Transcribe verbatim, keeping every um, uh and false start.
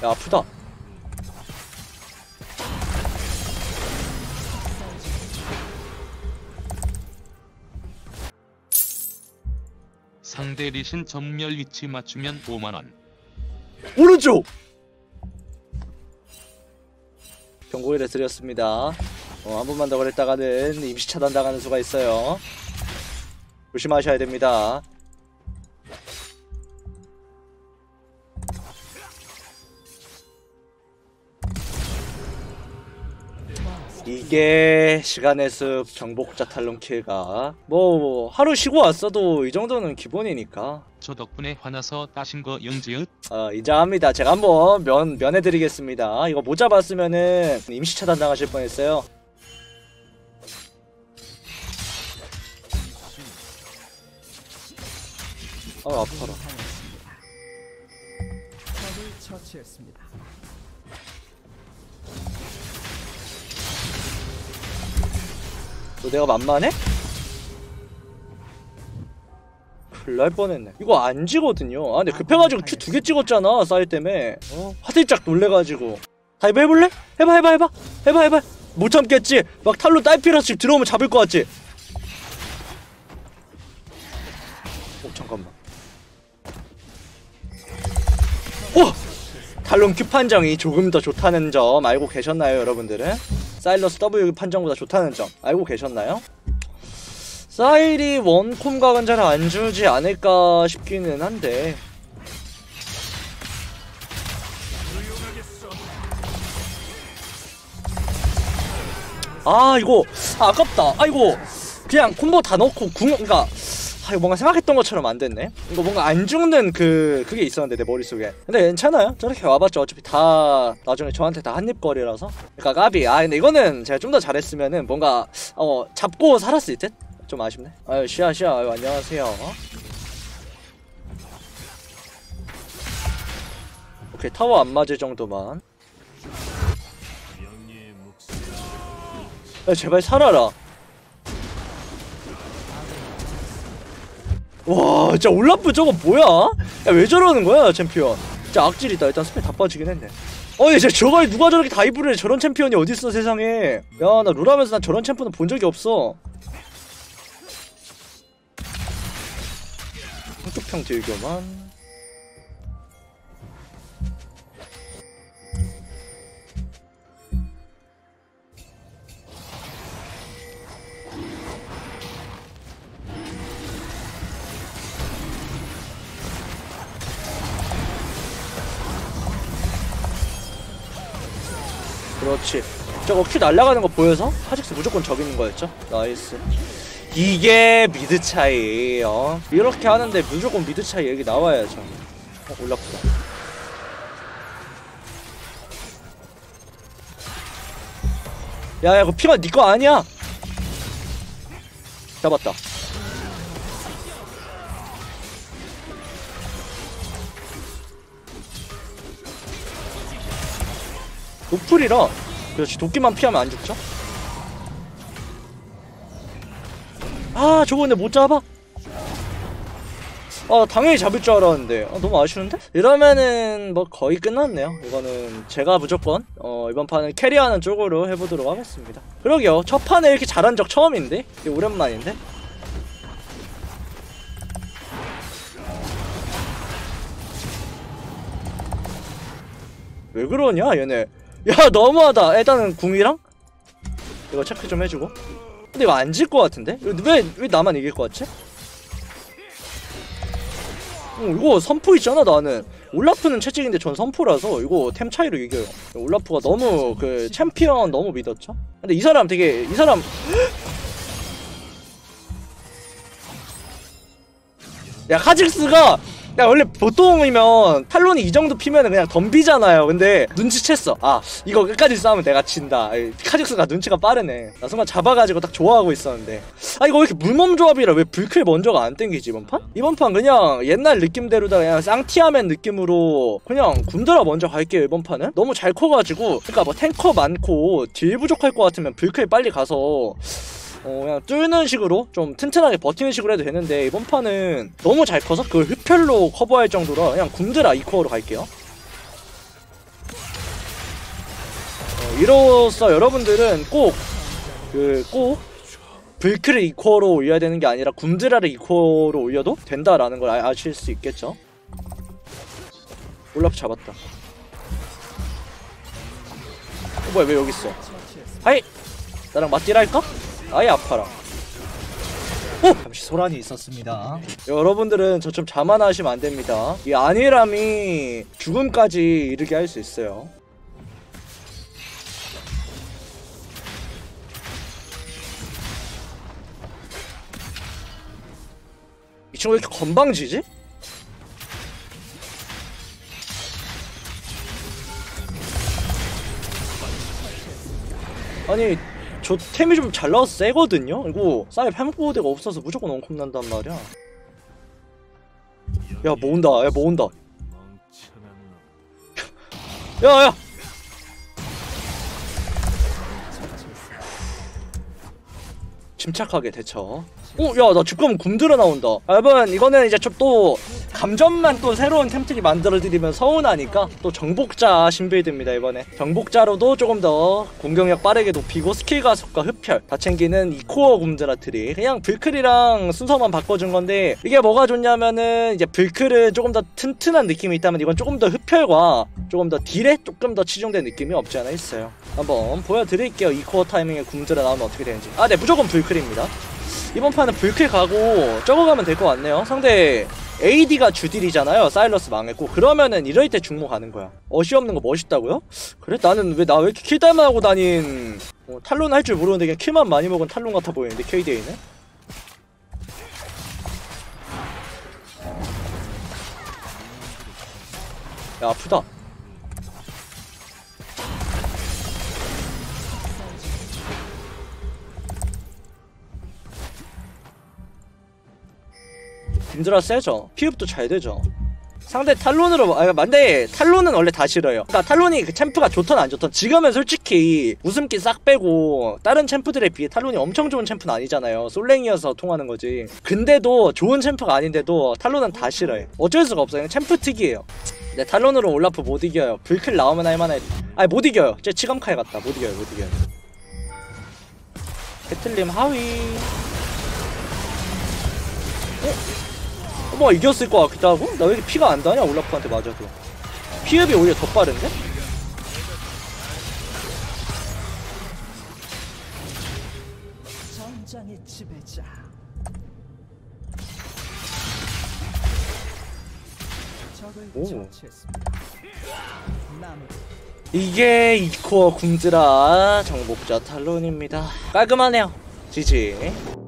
야 아프다. 상대 리신 전멸 위치 맞추면 오만 원. 오른쪽! 경고를 드렸습니다. 어, 한 번만 더 그랬다가는 임시 차단 당하는 수가 있어요. 조심하셔야 됩니다. 이게 시간의 숲 정복자 탈론 킬가 뭐 하루 쉬고 왔어도 이 정도는 기본이니까. 저 덕분에 화나서 따신 거 영지읒? 어 인정합니다. 제가 한번 면, 면해드리겠습니다. 이거 못 잡았으면은 임시 차단 당하실 뻔했어요. 아 아파라. 너 내가 만만해? 큰일 날 뻔했네. 이거 안 지거든요. 아 근데 급해가지고 큐 두 개 찍었잖아 사이 때문에. 어? 화들짝 놀래가지고. 다이브 해볼래? 해봐 해봐 해봐 해봐 해봐. 못 참겠지? 막 탈론 딸피라서 집 들어오면 잡을 것 같지? 어 잠깐만. 오! 탈론 큐 판정이 조금 더 좋다는 점 알고 계셨나요 여러분들은? 사일러스 W 판정보다 좋다는 점 알고 계셨나요? 사일이 원콤각은 잘 안 주지 않을까 싶기는 한데 아 이거 아, 아깝다. 아 이거 그냥 콤보 다 넣고 궁 그니까 아 이거 뭔가 생각했던 것처럼 안 됐네. 이거 뭔가 안 죽는 그 그게 있었는데 내 머릿속에. 근데 괜찮아요. 저렇게 와봤자 어차피 다 나중에 저한테 다 한입거리라서. 그러니까 까비. 아 근데 이거는 제가 좀 더 잘했으면은 뭔가 어 잡고 살았을 듯? 좀 아쉽네. 아유 시아 시아 아유 안녕하세요. 오케이 타워 안 맞을 정도만. 야 제발 살아라. 와 진짜 올라프 저거 뭐야? 야 왜 저러는 거야 챔피언. 진짜 악질이다. 일단 스펠 다 빠지긴 했네. 어이 진짜 저걸 누가 저렇게 다이브를 해. 저런 챔피언이 어딨어 세상에. 야 나 룰하면서 난 저런 챔프는 본 적이 없어. 한쪽평 들교만. 그렇지. 저거 큐 날아가는 거 보여서 하직스 무조건 저기 있는 거였죠? 나이스. 이게 미드 차이. 어? 이렇게 하는데 무조건 미드 차이 여기 나와야죠. 어, 올라프다. 야야 이거 피가 니 거 아니야. 잡았다. 노플이라 그렇지. 도끼만 피하면 안 죽죠? 아 저거 근데 못 잡아? 아 당연히 잡을 줄 알았는데 아, 너무 아쉬운데? 이러면은 뭐 거의 끝났네요. 이거는 제가 무조건 어 이번 판은 캐리하는 쪽으로 해보도록 하겠습니다. 그러게요. 첫 판에 이렇게 잘한 적 처음인데? 이게 오랜만인데? 왜 그러냐 얘네. 야 너무하다. 일단은 궁이랑 이거 체크 좀 해주고. 근데 이거 안 질 것 같은데? 왜, 왜 나만 이길 것 같지? 어, 이거 선포 있잖아 나는. 올라프는 채찍인데 전 선포라서 이거 템 차이로 이겨요. 올라프가 너무 그 챔피언 너무 믿었죠? 근데 이 사람 되게 이 사람 야 카직스가 야 원래 보통이면 탈론이 이 정도 피면은 그냥 덤비잖아요. 근데 눈치챘어. 아 이거 끝까지 싸우면 내가 진다. 카직스가 눈치가 빠르네. 나 순간 잡아가지고 딱 좋아하고 있었는데 아 이거 왜 이렇게 물몸 조합이라 왜 불클 먼저가 안 땡기지 이번 판? 이번 판 그냥 옛날 느낌대로다 그냥 쌍티아맨 느낌으로 그냥 군드라 먼저 갈게요. 이번 판은 너무 잘 커가지고 그니까 뭐 탱커 많고 딜 부족할 것 같으면 불클 빨리 가서 어 그냥 뚫는 식으로 좀 튼튼하게 버티는 식으로 해도 되는데 이번 판은 너무 잘 커서 그걸 흡혈로 커버할 정도라 그냥 군드라 이코어로 갈게요. 이로써 여러분들은 꼭 그 꼭 불크를 이코어로 올려야 되는 게 아니라 굼드라를 이코어로 올려도 된다라는 걸 아, 아실 수 있겠죠. 올라프 잡았다. 어, 뭐야 왜 여기 있어? 하이! 나랑 맞딜 할까? 아예 아파라. 오! 잠시 소란이 있었습니다. 여러분들은 저 좀 자만하시면 안 됩니다. 이 안일함이 죽음까지 이르게 할 수 있어요. 이 친구 왜 이렇게 건방지지? 아니 저 템이 좀 잘 나와서 세거든요? 이거 싸이 팔목보호대가 없어서 무조건 원콤 난단 말이야. 야 모은다 야 모은다 야야 침착하게 대처. 어? 야 나 죽으면 굼들어 나온다. 아, 여러분 이거는 이제 좀 또 감전만 또 새로운 템트리 만들어드리면 서운하니까 또 정복자 신빌드입니다. 이번에 정복자로도 조금 더 공격력 빠르게 높이고 스킬 가속과 흡혈 다 챙기는 이코어 굼드라 트리. 그냥 불클이랑 순서만 바꿔준 건데 이게 뭐가 좋냐면은 이제 불클은 조금 더 튼튼한 느낌이 있다면 이건 조금 더 흡혈과 조금 더 딜에 조금 더 치중된 느낌이 없지 않아 있어요. 한번 보여드릴게요. 이코어 타이밍에 굼드라 나오면 어떻게 되는지. 아 네 무조건 불클입니다. 이번 판은 불클 가고 저거 가면 될 것 같네요. 상대 에이디가 주딜이잖아요. 사일러스 망했고 그러면은 이럴 때 중모 가는 거야. 어시 없는 거 멋있다고요? 그래? 나는 왜 나 왜 이렇게 킬달만 하고 다닌 어, 탈론 할 줄 모르는데 그냥 킬만 많이 먹은 탈론 같아 보이는데 케이디에이는? 야 아프다. 굼드라 세죠. 피흡도 잘 되죠. 상대 탈론으로 아 근데 탈론은 원래 다 싫어요. 그러니까 탈론이 그 챔프가 좋던 안 좋던 지금은 솔직히 웃음기 싹 빼고 다른 챔프들에 비해 탈론이 엄청 좋은 챔프는 아니잖아요. 솔랭이어서 통하는 거지. 근데도 좋은 챔프가 아닌데도 탈론은 다 싫어해. 어쩔 수가 없어요. 그냥 챔프 특이에요. 네 탈론으로 올라프 못 이겨요. 불클 나오면 할만해. 아니 못 이겨요. 쟤 치감카에 갔다. 못 이겨요. 못 이겨요. 배틀림 하위. 어? 뭐 이겼을 것 같기도 하고? 나 왜 이렇게 피가 안 다냐 올라프한테 맞아도. 피흡이 오히려 더 빠른데? 전장의 지배자. 오. 이게 이코어 굼드라 정복자 탈론입니다. 깔끔하네요. 지지.